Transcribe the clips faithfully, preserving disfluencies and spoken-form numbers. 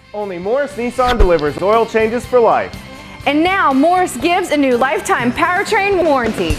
Only Morris Nissan delivers oil changes for life. And now Morris gives a new lifetime powertrain warranty.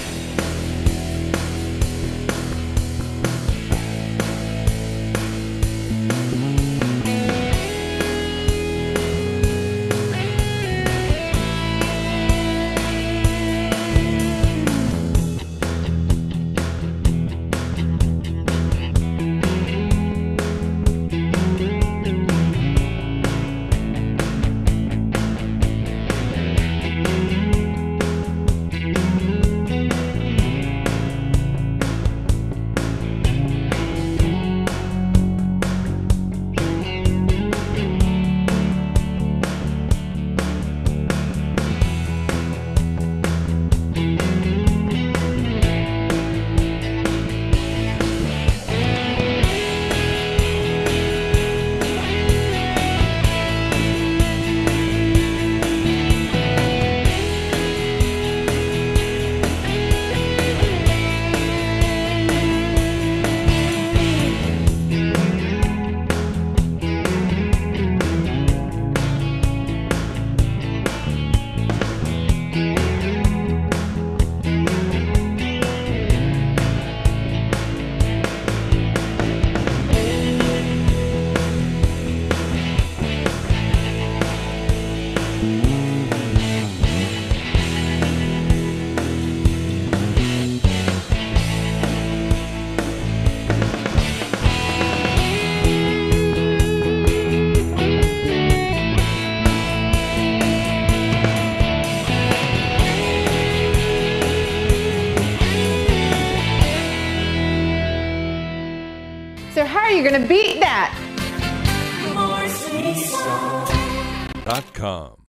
So how are you going to beat that? dot com